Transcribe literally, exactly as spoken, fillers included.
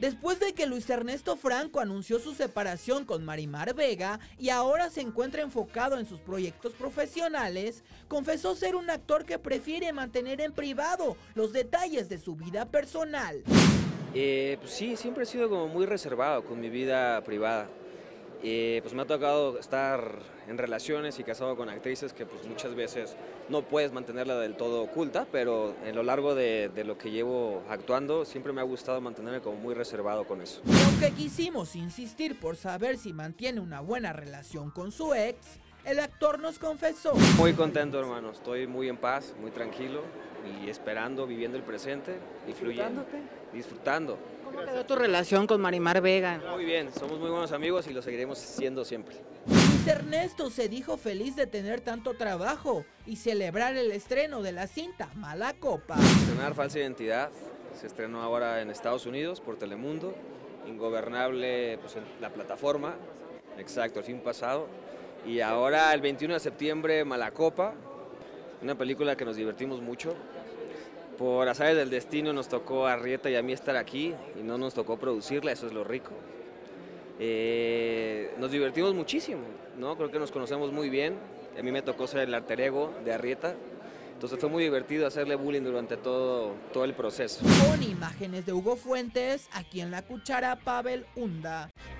Después de que Luis Ernesto Franco anunció su separación con Marimar Vega y ahora se encuentra enfocado en sus proyectos profesionales, confesó ser un actor que prefiere mantener en privado los detalles de su vida personal. Eh, pues sí, siempre he sido como muy reservado con mi vida privada. Eh, pues me ha tocado estar en relaciones y casado con actrices que pues muchas veces no puedes mantenerla del todo oculta, pero en lo largo de, de lo que llevo actuando siempre me ha gustado mantenerme como muy reservado con eso. Y aunque quisimos insistir por saber si mantiene una buena relación con su ex, el actor nos confesó: Muy contento, hermano, estoy muy en paz, muy tranquilo y esperando, viviendo el presente y fluyendo, disfrutando. ¿Cómo quedó tu relación con Marimar Vega? Muy bien, somos muy buenos amigos y lo seguiremos siendo siempre. Luis Ernesto se dijo feliz de tener tanto trabajo y celebrar el estreno de la cinta Mala Copa. Estrenar Falsa Identidad se estrenó ahora en Estados Unidos por Telemundo, Ingobernable pues, en la plataforma, exacto, el fin pasado, y ahora el veintiuno de septiembre Mala Copa, una película que nos divertimos mucho. Por azares del destino nos tocó a Arrieta y a mí estar aquí y no nos tocó producirla, eso es lo rico. Eh, nos divertimos muchísimo, ¿no? Creo que nos conocemos muy bien, a mí me tocó ser el alter ego de Arrieta, entonces fue muy divertido hacerle bullying durante todo, todo el proceso. Con imágenes de Hugo Fuentes, aquí en La Cuchara, Pavel Hunda.